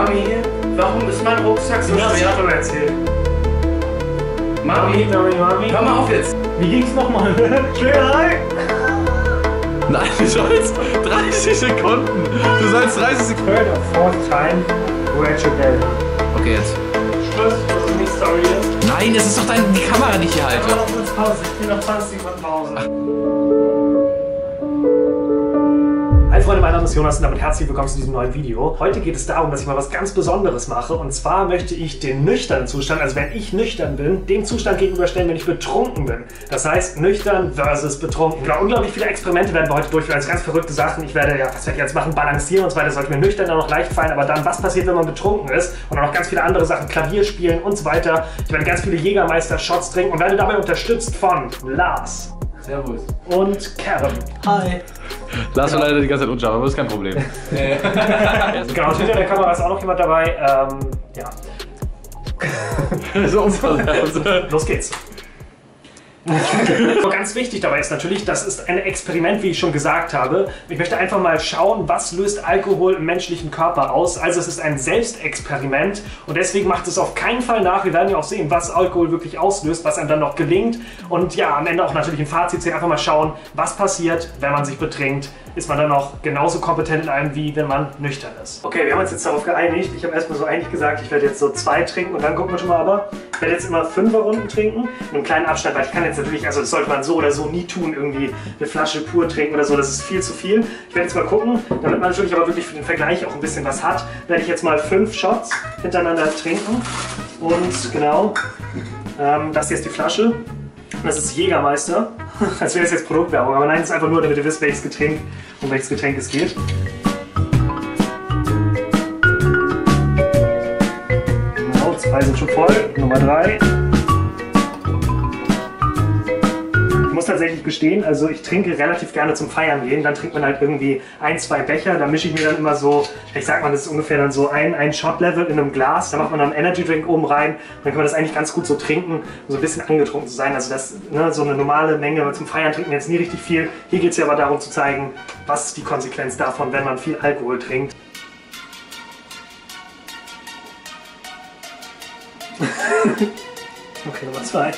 Mami hier? Warum ist mein Rucksack so schwer? Das hast du schon erzählt. Mami, hör mal auf jetzt. Wie ging's nochmal? Schlägerei? Nein, du sollst 30 Sekunden. Du sollst 30 Sekunden. Third or fourth time, Rachel Bell. Okay, jetzt. Schluss, das ist nicht Story jetzt. Nein, es ist doch die Kamera, die ich hier halte. Ich mach noch kurz Pause, ich bin noch 20 Sekunden Pause. Hi Freunde, mein Name ist Jonas und damit herzlich willkommen zu diesem neuen Video. Heute geht es darum, dass ich mal was ganz Besonderes mache. Und zwar möchte ich den nüchternen Zustand, also wenn ich nüchtern bin, dem Zustand gegenüberstellen, wenn ich betrunken bin. Das heißt, nüchtern versus betrunken. Genau, unglaublich viele Experimente werden wir heute durchführen, also ganz verrückte Sachen. Ich werde, ja, was werde ich jetzt machen, balancieren und so weiter. Das sollte mir nüchtern dann noch leicht fallen. Aber dann, was passiert, wenn man betrunken ist? Und auch noch ganz viele andere Sachen, Klavier spielen und so weiter. Ich werde ganz viele Jägermeister-Shots trinken und werde dabei unterstützt von Lars. Servus. Und Kevin. Hi. Lars war leider die ganze Zeit unscharf, aber das ist kein Problem. Genau, hinter der Kamera ist auch noch jemand dabei. Ja. So unverletzt. Los geht's. Ganz wichtig dabei ist natürlich, das ist ein Experiment, wie ich schon gesagt habe. Ich möchte einfach mal schauen, was löst Alkohol im menschlichen Körper aus. Also es ist ein Selbstexperiment und deswegen macht es auf keinen Fall nach. Wir werden ja auch sehen, was Alkohol wirklich auslöst, was einem dann noch gelingt. Und ja, am Ende auch natürlich ein Fazit ziehen, einfach mal schauen, was passiert, wenn man sich betrinkt. Ist man dann noch genauso kompetent in allem, wie wenn man nüchtern ist. Okay, wir haben uns jetzt darauf geeinigt. Ich habe erstmal so eigentlich gesagt, ich werde jetzt so 2 trinken und dann gucken wir schon mal aber. Ich werde jetzt immer 5er Runden trinken, in einem kleinen Abstand, weil ich kann jetzt natürlich, also das sollte man so oder so nie tun, irgendwie eine Flasche pur trinken oder so, das ist viel zu viel. Ich werde jetzt mal gucken, damit man natürlich aber wirklich für den Vergleich auch ein bisschen was hat, werde ich jetzt mal 5 Shots hintereinander trinken. Und genau, das hier ist die Flasche. Und das ist Jägermeister. Als wäre das jetzt Produktwerbung, aber nein, es ist einfach nur, damit ihr wisst, welches Getränk es geht. Genau, 2 sind schon voll. Nummer 3. Ich muss tatsächlich gestehen, also ich trinke relativ gerne zum Feiern gehen. Dann trinkt man halt irgendwie 1, 2 Becher. Da mische ich mir dann immer so, ich sag mal, das ist ungefähr dann so ein Shot-Level in einem Glas. Da macht man dann einen Energy-Drink oben rein. Dann kann man das eigentlich ganz gut so trinken, um so ein bisschen angetrunken zu sein. Also das, ne, so eine normale Menge, weil zum Feiern trinken wir jetzt nie richtig viel. Hier geht es ja aber darum zu zeigen, was ist die Konsequenz davon, wenn man viel Alkohol trinkt. Okay, Nummer 2.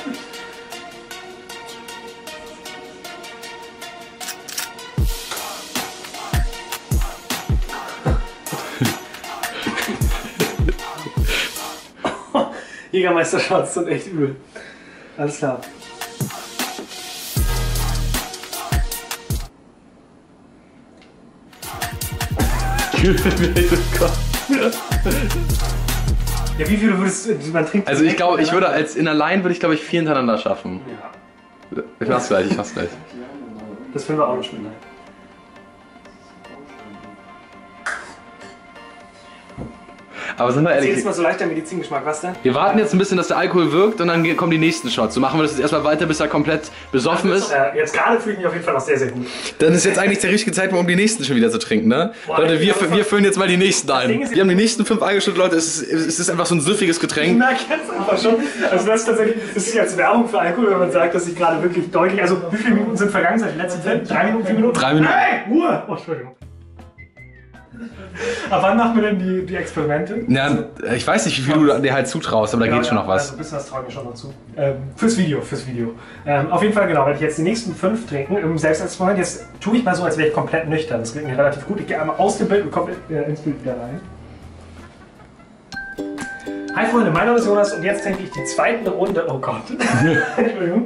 Jägermeister-Shots sind echt übel. Alles klar. Ja, wie viele würdest du, man trinkt? Also ich glaube, ich würde in allein würde ich glaube ich 4 hintereinander schaffen. Ja. Ich mach's gleich, Das finden wir auch noch schön. Aber sind wir Das ist ehrlich, jedes Mal so leichter Medizingeschmack, was denn? wir warten jetzt ein bisschen, dass der Alkohol wirkt und dann kommen die nächsten Shots. So machen wir das jetzt erstmal weiter, bis er komplett besoffen ist. Jetzt gerade fühle ich mich auf jeden Fall noch sehr, sehr gut. Dann ist jetzt eigentlich der richtige Zeitpunkt, um die nächsten schon wieder zu trinken, ne? Boah, Leute, wir füllen jetzt mal die nächsten ein. Wir haben die nächsten 5 eingeschüttet, Leute. Es ist einfach so ein süffiges Ich Getränk. merke jetzt einfach schon, also das ist tatsächlich, das ist jetzt Werbung für Alkohol, wenn man sagt, dass ich gerade wirklich deutlich, also wie viele Minuten sind vergangen seit den letzten Film? 3 Minuten, 4 Minuten? 3 Minuten. Hey, Ruhe! Oh, Entschuldigung. Aber wann machen wir denn die Experimente? Ja, ich weiß nicht, wie viel du dir halt zutraust, aber da geht schon noch was. Also ein bisschen was traue ich mir schon noch zu. Fürs Video. Auf jeden Fall, genau, werde ich jetzt die nächsten 5 trinken im Selbstexperiment. Jetzt tue ich mal so, als wäre ich komplett nüchtern. Das klingt mir relativ gut. Ich gehe einmal aus dem Bild und komme ins Bild wieder rein. Hi Freunde, mein Name ist Jonas und jetzt trinke ich die 2. Runde. Oh Gott. Entschuldigung.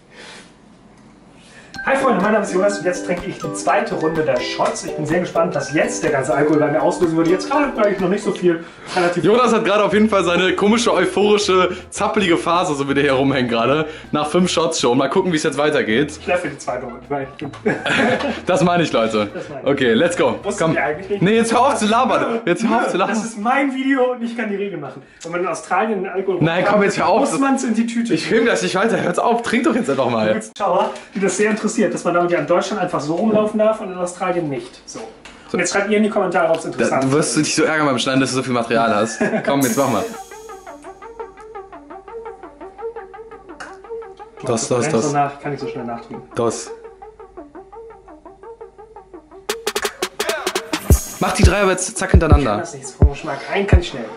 Hi Freunde, mein Name ist Jonas und jetzt trinke ich die 2. Runde der Shots. Ich bin sehr gespannt, was jetzt der ganze Alkohol bei mir auslösen würde. Jetzt gerade eigentlich noch nicht so viel. Jonas hat gerade auf jeden Fall seine komische, euphorische, zappelige Phase, so wie der hier rumhängt gerade, nach 5 Shots schon. Mal gucken, wie es jetzt weitergeht. Ich werfe die 2. Runde. Nein. Das meine ich, Leute. Okay, let's go. Komm. Nee, jetzt hör auf zu labern. Jetzt hör auf zu labern. Das ist mein Video und ich kann die Regeln machen. Wenn man in Australien den Alkohol Nein, komm, jetzt hör auf. muss man es in die Tüte. Ich film das nicht weiter. Hört auf. Trink doch jetzt einfach mal. Schauer, die das sehr interessiert, dass man damit ja in Deutschland einfach so rumlaufen darf und in Australien nicht. So. Und jetzt schreibt ihr in die Kommentare, ob es interessant ist. Du wirst dich so ärgern beim Schneiden, dass du so viel Material hast. Komm, jetzt mach mal. Das. Kann ich so schnell nachtrinken. Das. Mach die drei aber jetzt zack Ich kann hintereinander. das nicht, das ist vom Geschmack. Einen kann ich schnell.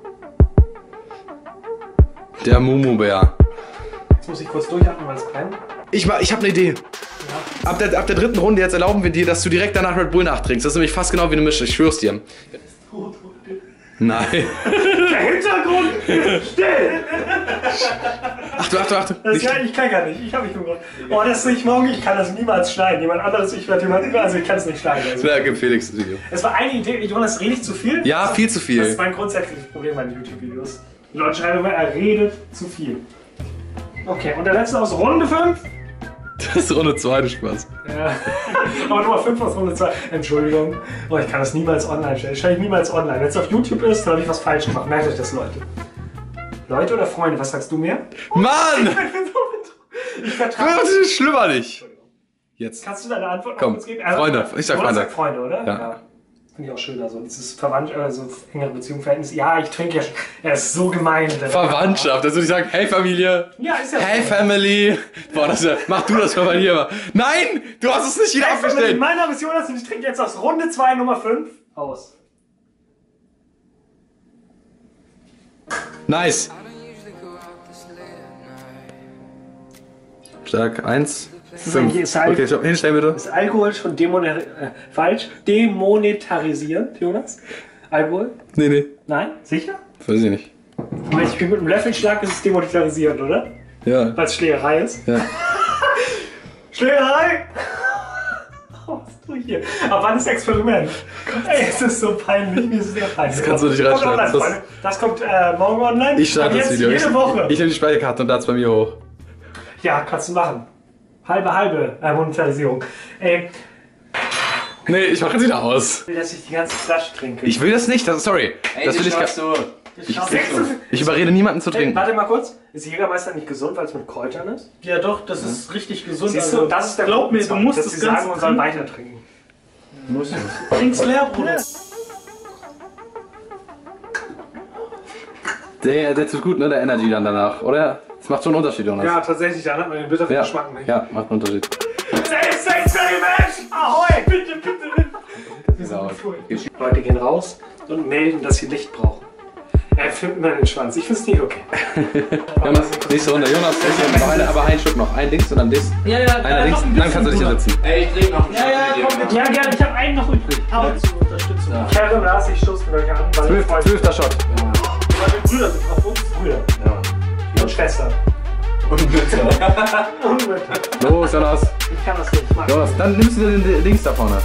Der Mumu-Bär. Jetzt muss ich kurz durchatmen, weil es brennt. Ich hab eine Idee. Ab der dritten Runde jetzt erlauben wir dir, dass du direkt danach Red Bull nachtrinkst. Das ist nämlich fast genau wie eine Mische, ich schwör's dir. Nein. Der Hintergrund! Still! Achtung. Das ich kann gar nicht. Ich habe mich umgebracht. Oh, das ist nicht morgen. Ich kann das niemals schneiden. Jemand anderes, ich werde jemand also ich kann es nicht schneiden. Also. Ja, gib Felix das Video. Es war eine Idee. Jonas, rede ich zu viel? Ja, viel zu viel. Das ist mein grundsätzliches Problem bei den YouTube-Videos. Die Leute schreiben immer, er redet zu viel. Okay, und der letzte aus Runde 5? Das ist Runde 2, du Spaß. Ja. Aber Nummer 5 aus Runde 2. Entschuldigung. Oh, ich kann das niemals online stellen. Das stelle ich niemals online. Wenn es auf YouTube ist, dann habe ich was falsch gemacht. Merkt euch das, Leute. Leute oder Freunde, was sagst du mir? Mann! Ich vertrage. Das ist schlimmer nicht. Jetzt. Kannst du deine Antwort noch Komm, kurz geben? Freunde. Ich sag Jonas Freunde. sagt Freunde, oder? Ja. Finde ich auch schön, also dieses engere Beziehung, Verhältnis. Ja, ich trinke ja. Er ist so gemein. Verwandtschaft, also ich sag, hey Familie. Ja, ist ja Hey so. Family. Boah, mach du das mal bei dir. Nein! Du hast es nicht wieder Hey, Family, abgestellt. mein Name ist Jonas und ich trinke jetzt aus Runde 2, Nummer 5 aus. Nice. Stark. 1, 5. Okay, stopp. Hinstellen bitte. Ist Alkohol schon demonetarisiert, Jonas? Alkohol? Nee. Nein? Sicher? Weiß ich nicht. Wenn ich mit einem Löffelschlag ist es demonetarisiert, oder? Ja. Weil es Schlägerei ist. Ja. Schlägerei! Oh, was tue ich hier? Aber wann ist Experiment? Ey, es ist so peinlich, mir ist es sehr peinlich. Das kannst du nicht Kommt reinschneiden. online, Freunde. Das kommt morgen online. Ich starte Und das jetzt Video. Jede Woche. Ich nehme die Speicherkarte und lade es bei mir hoch. Ja, kannst du machen. Halbe Monetarisierung. Ey, Nee, ich mache jetzt wieder aus. ich will, dass ich die ganze Flasche trinke. Ich will das nicht, sorry. Ey, das will ich gar so. Ich überrede niemanden zu Hey, trinken. warte mal kurz. Ist Jägermeister nicht gesund, weil es mit Kräutern ist? Ja doch, das ist richtig gesund. Siehst du, das ist der glaub mir, du Gruppenzwang, musst dass das sie sagen, Ganze man soll trinken. weiter trinken. Trink's leer, Bruder. Der tut gut, ne? Der Energy dann danach, oder? Das macht schon einen Unterschied, Jonas. Ja, tatsächlich, dann hat man den bitteren Ja, Geschmack nicht. ja, macht einen Unterschied. Experiment! Ahoi! Bitte, bitte, bitte! Genau. Leute gehen raus und melden, dass sie Licht brauchen. Er filmt immer den Schwanz. Ich find's nicht okay. Jonas, nächste Runde. Jonas, aber ein Stück noch. Ein links und dann das. Ja, Einer links, dann kannst du dich hier sitzen. Ey, ich trinke noch einen Shot mit dir. komm, Ja, gerne, ich habe einen noch übrig. Aber zur Unterstützung. Ja. Kerre, Lars, ich stoße euch an, weil wir Freunde 12. Shot. weil wir Brüder sind, auf uns Brüder. Ja. Und Schwestern. Und Mütze. Und Mütter. Los, Jonas. Ich kann das nicht machen. Jonas, dann nimmst du dir den links da vorne.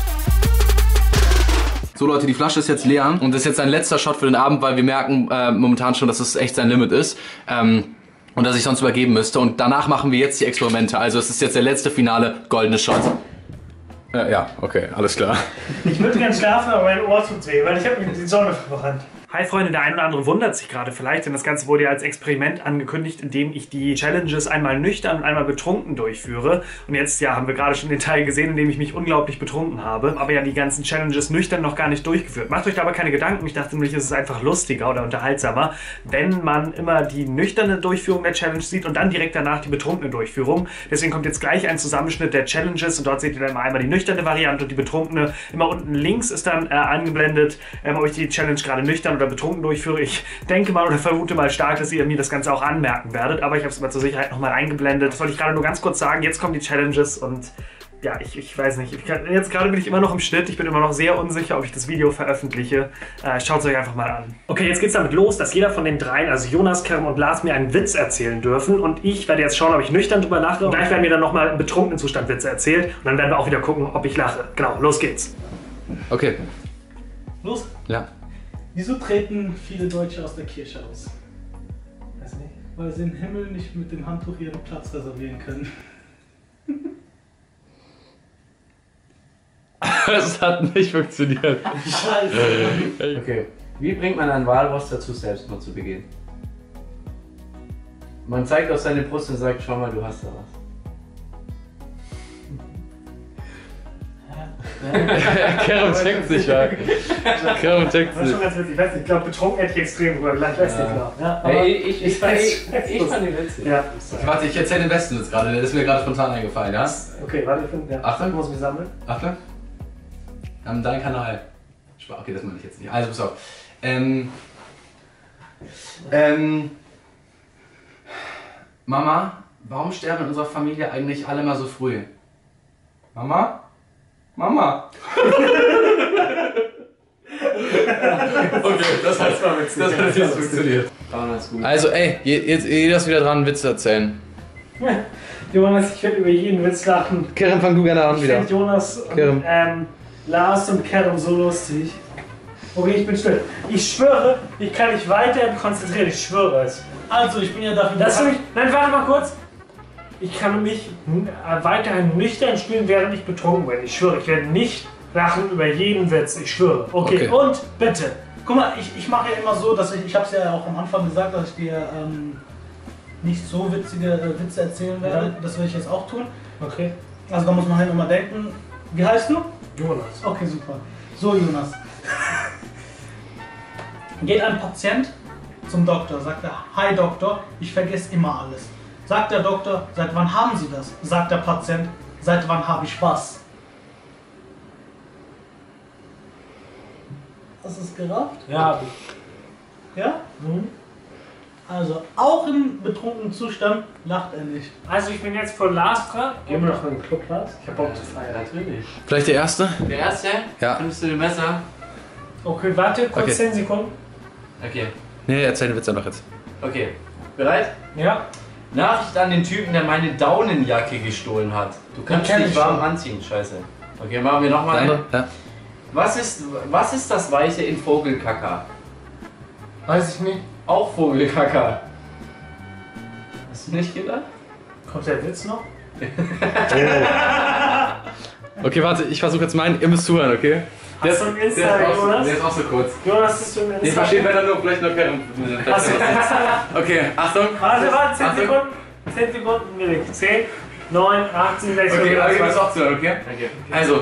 So Leute, die Flasche ist jetzt leer und das ist jetzt ein letzter Shot für den Abend, weil wir merken momentan schon, dass es echt sein Limit ist und dass ich sonst übergeben müsste. Und danach machen wir jetzt die Experimente. Also es ist jetzt der letzte finale goldene Shot. Ja, okay, alles klar. Ich würde gern schlafen, aber mein Ohr tut weh, weil ich habe mir die Sonne verbrannt. Hi Freunde, der ein oder andere wundert sich gerade vielleicht, denn das Ganze wurde ja als Experiment angekündigt, indem ich die Challenges einmal nüchtern und einmal betrunken durchführe. Und jetzt ja, haben wir gerade schon den Teil gesehen, in dem ich mich unglaublich betrunken habe, aber ja die ganzen Challenges nüchtern noch gar nicht durchgeführt. Macht euch da aber keine Gedanken, ich dachte nämlich, es ist einfach lustiger oder unterhaltsamer, wenn man immer die nüchterne Durchführung der Challenge sieht und dann direkt danach die betrunkene Durchführung. Deswegen kommt jetzt gleich ein Zusammenschnitt der Challenges und dort seht ihr dann mal einmal die nüchterne Variante und die betrunkene. Immer unten links ist dann angeblendet, ob ich die Challenge gerade nüchtern oder betrunken durchführe. Ich denke mal oder vermute mal stark, dass ihr mir das Ganze auch anmerken werdet, aber ich habe es mal zur Sicherheit nochmal eingeblendet. Das wollte ich gerade nur ganz kurz sagen. Jetzt kommen die Challenges und ja, ich weiß nicht. Jetzt gerade bin ich immer noch im Schnitt. Ich bin immer noch sehr unsicher, ob ich das Video veröffentliche. Schaut es euch einfach mal an. Okay, jetzt geht's damit los, dass jeder von den dreien, also Jonas, Kerem und Lars, mir einen Witz erzählen dürfen. Und ich werde jetzt schauen, ob ich nüchtern drüber lache. Und gleich werden mir dann nochmal im betrunkenen Zustand Witze erzählt. Und dann werden wir auch wieder gucken, ob ich lache. Genau, los geht's. Okay. Los. Ja. Wieso treten viele Deutsche aus der Kirche aus? Weiß nicht. Weil sie im Himmel nicht mit dem Handtuch ihren Platz reservieren können. Es hat nicht funktioniert. Scheiße. Okay. Wie bringt man einen Walross dazu, Selbstmord zu begehen? Man zeigt auf seine Brust und sagt, schau mal, du hast da was. Kerem checkt's nicht, ja. Kerem checkt's Das ist schon ganz witzig. Ich weiß nicht, ich glaube, betrunken hätte ich extrem drüber gelacht. Ich weiß nicht genau. Ja, aber Hey, ich fand die witzig. ja. Warte, ich erzähle den besten jetzt gerade, der ist mir gerade spontan eingefallen, ja? Okay, warte, ich finde. Ja. Achtung. Ich muss mich sammeln. Achtung. Dein Kanal. Okay, das meine ich jetzt nicht. Also pass auf. Mama, warum sterben in unserer Familie eigentlich alle mal so früh? Mama? Mama? Okay, das hat jetzt funktioniert. Also ey, jeder ist wieder dran, Witze erzählen. Jonas, ich werde über jeden Witz lachen. Kerem, fang du gerne an wieder. Ich finde Jonas und Lars und Kerem so lustig. Okay, ich bin still. Ich schwöre, ich kann mich weiter konzentrieren, ich schwöre es. Also, ich bin ja dafür Nein, warte mal kurz. Ich kann mich weiterhin nüchtern spielen, während ich betrunken bin. Ich schwöre, ich werde nicht lachen über jeden Witz. Ich schwöre. Okay. Und bitte. Guck mal, ich mache ja immer so, dass ich habe es ja auch am Anfang gesagt, dass ich dir nicht so witzige Witze erzählen werde. Ja. Das will ich jetzt auch tun. Okay. Also da muss man halt immer denken. Wie heißt du? Jonas. Okay, super. So, Jonas. Geht ein Patient zum Doktor, sagt er, hi Doktor, ich vergesse immer alles. Sagt der Doktor, seit wann haben Sie das? Sagt der Patient, seit wann habe ich Spaß? Hast du es gerafft? Ja, hab ich. Ja? Mhm. Also, auch im betrunkenen Zustand lacht er nicht. Also ich bin jetzt von Lars dran. Gehen wir noch in den Club, Lars? Ich hab Bock zu feiern. Natürlich. Vielleicht der Erste? Der erste? Ja. Nimmst du den Messer? Okay, warte, kurz Okay. 10 Sekunden. Okay. Nee, erzähl den Witz einfach jetzt. Okay. Bereit? Ja. Nachricht an den Typen, der meine Daunenjacke gestohlen hat. Du kannst kenn dich ich warm schon. anziehen, scheiße. Okay, machen wir nochmal Der einen. andere? Ja. Was ist das Weiche in Vogelkaka? Weiß ich nicht. Auch Vogelkaka. Hast du nicht gedacht? Kommt der Witz noch? Okay, warte, ich versuche jetzt meinen. Ihr müsst zuhören, okay? Hast du ein Insta, Jonas? Der ist auch so kurz. Jonas, hast du ein Insta? Den versteht wer dann nur, vielleicht nur Kerem. Hast du ein Insta? Okay, Achtung. Warte, 10 Achtung. Sekunden. 10 Sekunden, will ich. 10, 9, 8, 7, 6, 5, Okay, 4, aber ihr 3, müsst 2, auch zuhören, okay? Okay. Also.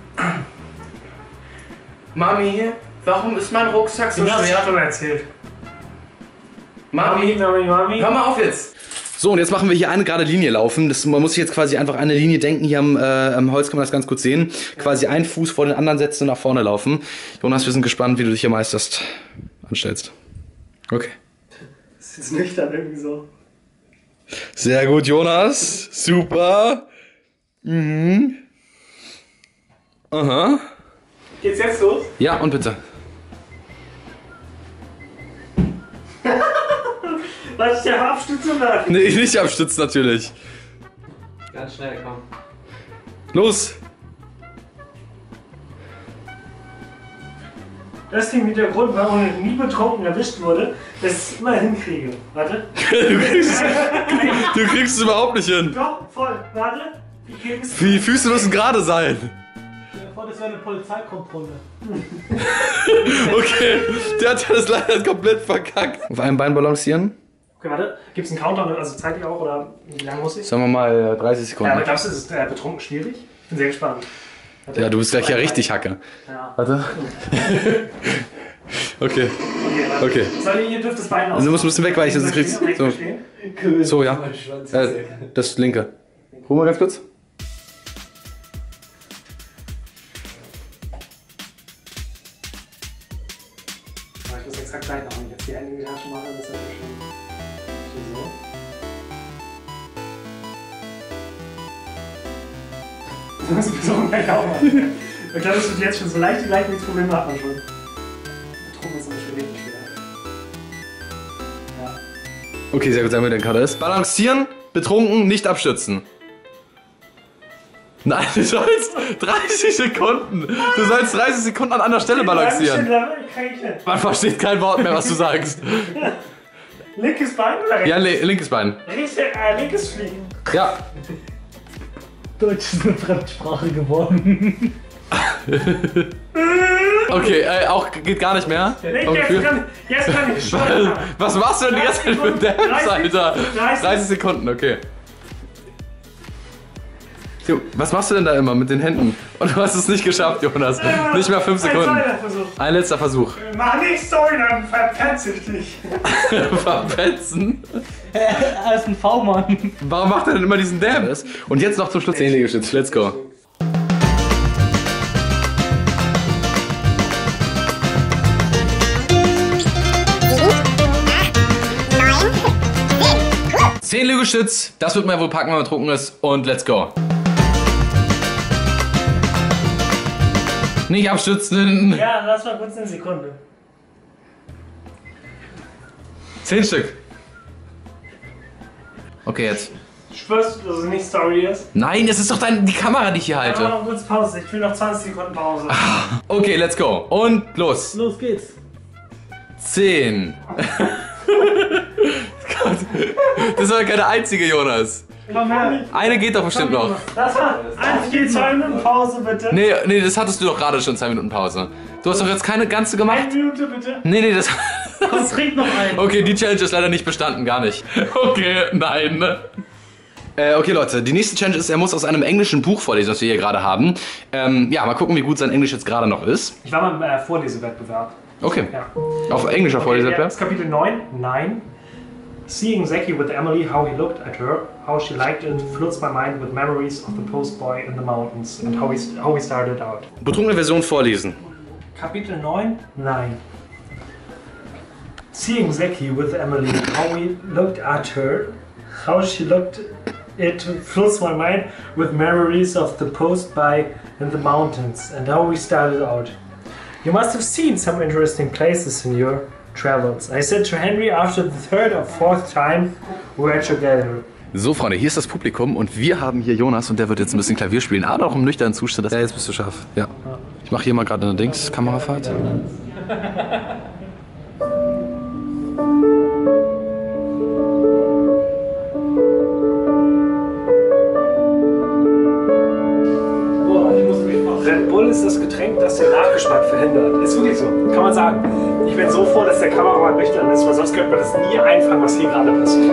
Mami, warum ist mein Rucksack so Den hast du schwer? schon erzählt. Mami, Mami. hör mal auf jetzt! So, und jetzt machen wir hier eine gerade Linie laufen. Man muss sich jetzt quasi einfach eine Linie denken. Hier am Holz kann man das ganz gut sehen. Quasi einen Fuß vor den anderen setzen und nach vorne laufen. Jonas, wir sind gespannt, wie du dich hier meisterst. Anstellst. Okay. Das ist nüchtern irgendwie so. Sehr gut, Jonas. Super. Mhm. Aha. Geht's jetzt los? Ja, und bitte. Was ist der Abstützung da? Nee, nicht abstützen natürlich. Ganz schnell, komm. Los. Das Ding mit der Grund, warum ich nie betrunken erwischt wurde, dass ich es immer hinkriege. Warte. Du kriegst es überhaupt nicht hin. Doch, voll. Warte. Ich krieg's. Die Füße müssen gerade sein. Stell dir vor, das wäre eine Polizeikontrolle. Okay, der hat das leider komplett verkackt. Auf einem Bein balancieren. Okay, warte. Gibt's einen Countdown? Also zeitlich auch? Oder wie lange muss ich? Sagen wir mal 30 Ja, Sekunden. aber glaubst du, ist betrunken schwierig? Bin sehr gespannt. Warte. Ja, du bist gleich ja richtig Hacke. Ja. Warte. Okay, okay. Ihr dürft das Bein aus. Also du musst ein bisschen wegweichen, sonst kriegst du. So, ja. Das linke. Ruhe mal ganz kurz. Ich muss exakt gleich noch. Wenn ich jetzt die Hände in die Tasche mache, das ist ja schon so. Das muss ich betrunken gleich auch machen. Ich glaube, das wird jetzt schon so leicht die Gleichgewichtsprobleme hat man schon. Betrunken ist zum Beispiel richtig schwer. Ja. Okay, sehr gut, sagen wir den Cutter ist. Balancieren, betrunken, nicht abstützen. Nein, du sollst 30 Sekunden. Du sollst 30 Sekunden an einer Stelle balancieren. Man versteht kein Wort mehr, was du sagst. Linkes Bein oder rechts? Ja, linkes Bein. Linkes Fliegen. Ja. Deutsch ist eine Fremdsprache geworden. Okay, auch geht gar nicht mehr. Jetzt kann ich schon. Was machst du denn die ganze Zeit für Dance, Alter? 30 30 Sekunden, okay. Jo, was machst du denn da immer mit den Händen? Und du hast es nicht geschafft, Jonas. Nicht mehr 5 Sekunden. Ein letzter Versuch. Mach nicht Story, dann verpetze ich dich. Verpetzen? Er ist ein V-Mann. Warum macht er denn immer diesen Damn? Und jetzt noch zum Schluss 10 Liegestütze. Let's go. 10 Liegestütz, das wird man wohl packen, wenn man betrunken ist. Und let's go. Nicht abstützen. Ja, lass mal kurz eine Sekunde. 10 Stück. Okay, jetzt. Schwörst du, dass es nicht Story ist? Nein, es ist doch die Kamera, die ich hier Mach halte. noch kurz Pause. Ich will noch 20 Sekunden Pause. Okay, let's go. Und los. Los geht's. 10. Gott. Das war keine einzige, Jonas. Komm her. Eine geht doch bestimmt noch. Das war 1 geht 2 Minuten Pause, bitte. Nee, das hattest du doch gerade schon 2 Minuten Pause. Du hast doch jetzt keine ganze gemacht? 1 Minute, bitte. Nee, das... Komm, trink noch einen. Okay, die Challenge ist leider nicht bestanden, gar nicht. Okay, nein. Okay, Leute, die nächste Challenge ist, er muss aus einem englischen Buch vorlesen, das wir hier gerade haben. Ja, mal gucken, wie gut sein Englisch jetzt gerade noch ist. Ich war mal im Vorlesewettbewerb. Okay. Ja. Auf englischer Vorlesewettbewerb? Das ist Kapitel 9. 9. Seeing Zaki with Emily, how he looked at her, how she liked it, fills my mind with memories of the post boy in the mountains and how we started out. Betrunkene Version vorlesen. Kapitel 9. 9. Seeing Zaki with Emily, how we looked at her, how she looked it fills my mind with memories of the post by in the mountains and how we started out. You must have seen some interesting places in your travels. I said to Henry after the third or fourth time we were together. So, Freunde, hier ist das Publikum und wir haben hier Jonas und der wird jetzt ein bisschen Klavier spielen, aber auch im nüchternen Zustand. Ja, jetzt bist du scharf. Ja. Ich mache hier mal gerade eine Kamerafahrt. Red Bull ist das Getränk, das den Nachgeschmack verhindert. Ist wirklich so, kann man sagen. Ich bin so froh, dass der Kameramann nüchtern ist, weil sonst könnte man das nie einfangen, was hier gerade passiert.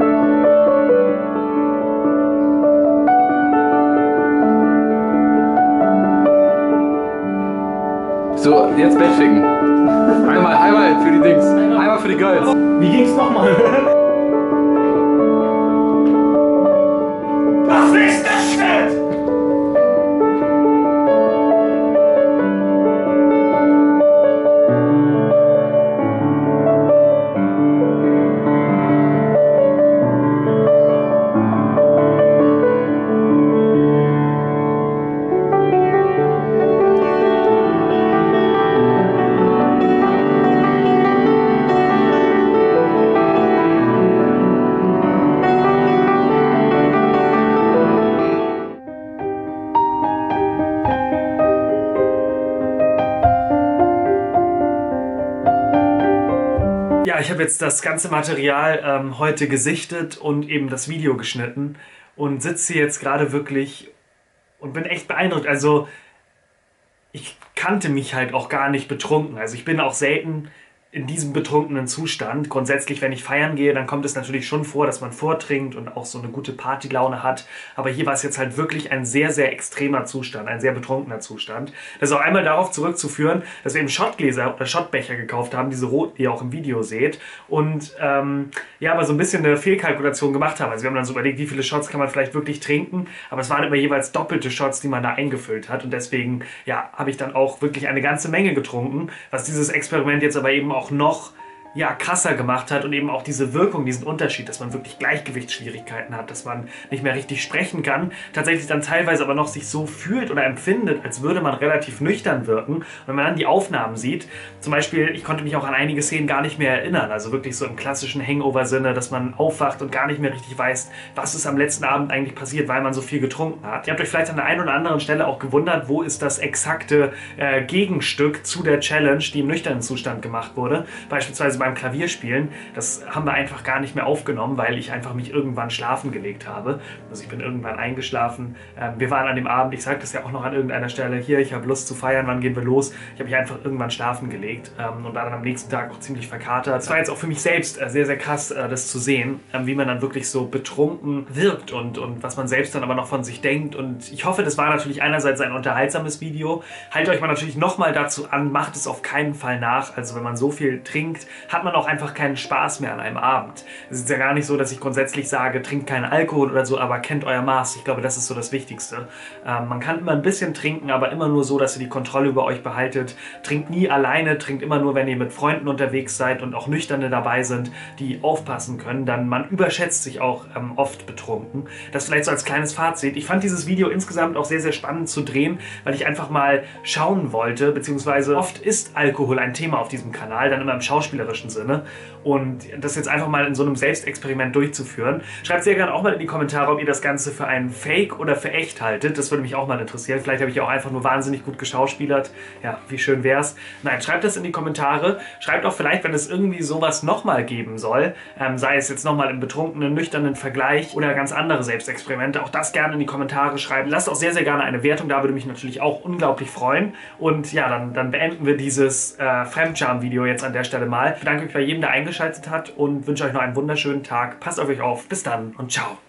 So, jetzt Bett ficken. Einmal für die Dings. Einmal für die Girls. Wie ging's nochmal? Was ist das denn? Ja, ich habe jetzt das ganze Material heute gesichtet und eben das Video geschnitten und sitze jetzt gerade wirklich und bin echt beeindruckt. Also ich kannte mich halt auch gar nicht betrunken. Also ich bin auch selten in diesem betrunkenen Zustand. Grundsätzlich, wenn ich feiern gehe, dann kommt es natürlich schon vor, dass man vortrinkt und auch so eine gute Partylaune hat. Aber hier war es jetzt halt wirklich ein sehr, sehr extremer Zustand, ein sehr betrunkener Zustand. Das ist auch einmal darauf zurückzuführen, dass wir eben Schottgläser oder Schottbecher gekauft haben, diese roten, die ihr auch im Video seht. Und ja, aber so ein bisschen eine Fehlkalkulation gemacht haben. Also wir haben dann so überlegt, wie viele Shots kann man vielleicht wirklich trinken. Aber es waren immer jeweils doppelte Shots, die man da eingefüllt hat. Und deswegen, ja, habe ich dann auch wirklich eine ganze Menge getrunken, was dieses Experiment jetzt aber eben auch noch ja, krasser gemacht hat und eben auch diese Wirkung, diesen Unterschied, dass man wirklich Gleichgewichtsschwierigkeiten hat, dass man nicht mehr richtig sprechen kann, tatsächlich dann teilweise aber noch sich so fühlt oder empfindet, als würde man relativ nüchtern wirken. Und wenn man dann die Aufnahmen sieht, zum Beispiel, ich konnte mich auch an einige Szenen gar nicht mehr erinnern, also wirklich so im klassischen Hangover-Sinne, dass man aufwacht und gar nicht mehr richtig weiß, was ist am letzten Abend eigentlich passiert, weil man so viel getrunken hat. Ihr habt euch vielleicht an der einen oder anderen Stelle auch gewundert, wo ist das exakte Gegenstück zu der Challenge, die im nüchternen Zustand gemacht wurde, beispielsweise beim Klavierspielen. Das haben wir einfach gar nicht mehr aufgenommen, weil ich einfach mich irgendwann schlafen gelegt habe. Also ich bin irgendwann eingeschlafen. Wir waren an dem Abend, ich sage das ja auch noch an irgendeiner Stelle, hier, ich habe Lust zu feiern, wann gehen wir los? Ich habe mich einfach irgendwann schlafen gelegt und war dann am nächsten Tag auch ziemlich verkatert. Es war jetzt auch für mich selbst sehr, sehr krass, das zu sehen, wie man dann wirklich so betrunken wirkt und was man selbst dann aber noch von sich denkt. Und ich hoffe, das war natürlich einerseits ein unterhaltsames Video. Haltet euch mal natürlich nochmal dazu an, macht es auf keinen Fall nach. Also wenn man so viel trinkt, hat man auch einfach keinen Spaß mehr an einem Abend. Es ist ja gar nicht so, dass ich grundsätzlich sage, trinkt keinen Alkohol oder so, aber kennt euer Maß. Ich glaube, das ist so das Wichtigste. Man kann immer ein bisschen trinken, aber immer nur so, dass ihr die Kontrolle über euch behaltet. Trinkt nie alleine, trinkt immer nur, wenn ihr mit Freunden unterwegs seid und auch Nüchterne dabei sind, die aufpassen können. Dann man überschätzt sich auch oft betrunken. Das vielleicht so als kleines Fazit. Ich fand dieses Video insgesamt auch sehr, sehr spannend zu drehen, weil ich einfach mal schauen wollte, beziehungsweise oft ist Alkohol ein Thema auf diesem Kanal, dann immer im schauspielerischen Sinne. Und das jetzt einfach mal in so einem Selbstexperiment durchzuführen. Schreibt sehr gerne auch mal in die Kommentare, ob ihr das Ganze für einen Fake oder für echt haltet. Das würde mich auch mal interessieren. Vielleicht habe ich ja auch einfach nur wahnsinnig gut geschauspielert. Ja, wie schön wär's. Nein, schreibt das in die Kommentare. Schreibt auch vielleicht, wenn es irgendwie sowas nochmal geben soll, sei es jetzt nochmal im betrunkenen, nüchternen Vergleich oder ganz andere Selbstexperimente, auch das gerne in die Kommentare schreiben. Lasst auch sehr, sehr gerne eine Wertung da, würde mich natürlich auch unglaublich freuen. Und ja, dann beenden wir dieses Fremdscham-Video jetzt an der Stelle mal. Ich bedanke mich bei jedem, der eingeschaltet hat und wünsche euch noch einen wunderschönen Tag. Passt auf euch auf. Bis dann und ciao.